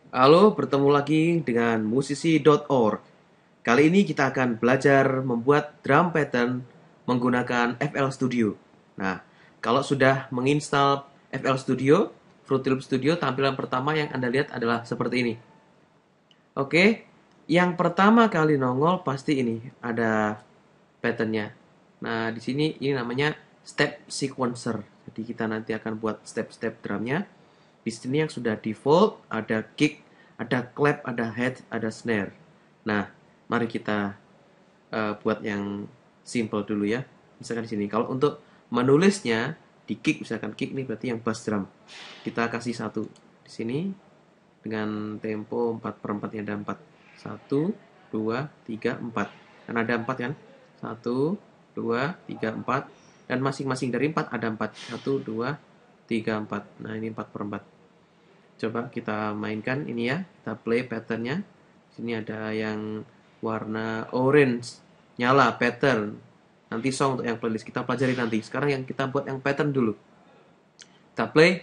Halo, bertemu lagi dengan musisi.org. Kali ini kita akan belajar membuat drum pattern menggunakan FL Studio. Nah, kalau sudah menginstal FL Studio, Fruity Loop Studio, tampilan pertama yang Anda lihat adalah seperti ini. Oke, yang pertama kali nongol pasti ini ada patternnya. Nah, di sini ini namanya step sequencer. Jadi kita nanti akan buat step-step drumnya. Di sini yang sudah default ada kick, ada clap, ada head, ada snare. Nah, mari kita buat yang simple dulu ya. Misalkan di sini. Kalau untuk menulisnya di kick, misalkan kick ini berarti yang bass drum. Kita kasih satu di sini dengan tempo 4/4 yang ada 4. 1, 2, 3, 4. Kan ada 4 kan? 1, 2, 3, 4. Dan masing-masing dari 4 ada 4. 1, 2, 3, 4. Nah, ini 4/4. Coba kita mainkan ini ya. Kita play patternnya. Sini ada yang warna orange. Nyala pattern. Nanti song untuk yang playlist kita pelajari nanti. Sekarang yang kita buat yang pattern dulu. Kita play.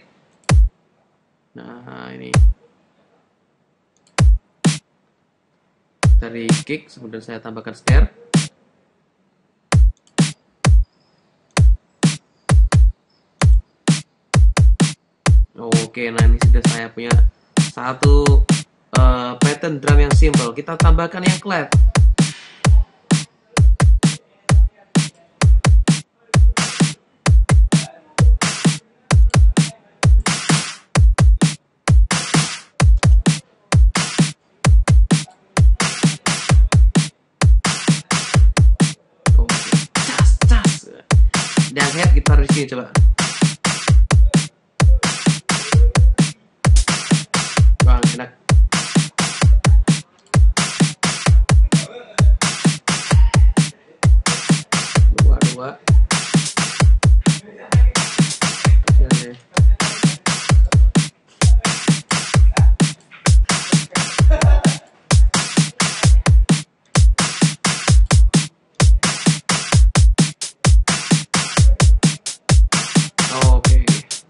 Nah, ini dari kick, kemudian saya tambahkan snare. Oke, nah ini sudah saya punya satu pattern drum yang simple. Kita tambahkan yang clap. Oke, cas, cas. Dan head kita di sini coba. Wah, enak. Dua, dua. Oke. Oke.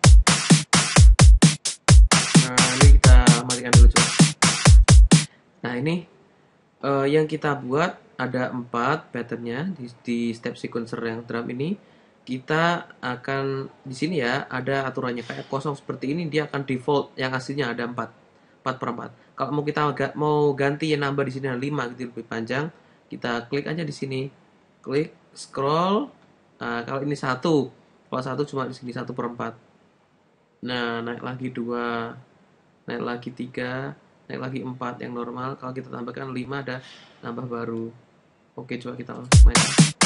Nah, ini kita matikan dulu coba. Nah, ini yang kita buat ada 4 patternnya di step sequencer yang drum ini. Kita akan di sini ya ada aturannya kayak kosong seperti ini dia akan default yang aslinya ada 4/4. Kalau mau kita mau ganti yang nambah di sini ada 5 gitu lebih panjang, kita klik aja di sini. Klik scroll. Nah, kalau ini satu, kalau satu cuma di sini 1/4. Nah, naik lagi 2, naik lagi 3, naik lagi 4 yang normal. Kalau kita tambahkan 5 ada nambah baru. Oke, coba kita main.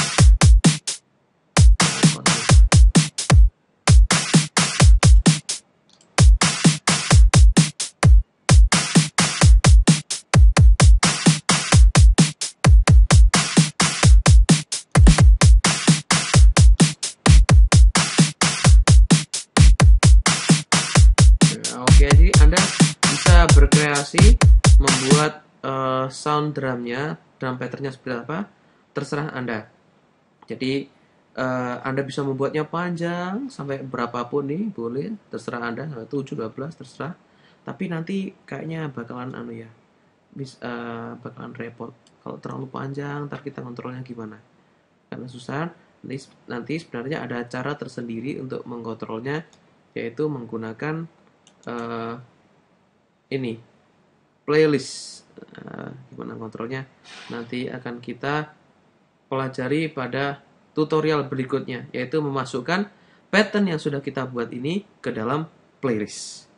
Oke, jadi Anda bisa berkreasi membuat sound drumnya, drum patternnya seperti apa, terserah Anda. Jadi Anda bisa membuatnya panjang sampai berapapun nih, boleh, terserah Anda, 7, 12, terserah. Tapi nanti kayaknya bakalan bakalan repot. Kalau terlalu panjang, ntar kita kontrolnya gimana? Karena susah. Nanti sebenarnya ada cara tersendiri untuk mengkontrolnya, yaitu menggunakan eh, ini playlist. Gimana kontrolnya? Nanti akan kita pelajari pada tutorial berikutnya, yaitu memasukkan pattern yang sudah kita buat ini ke dalam playlist.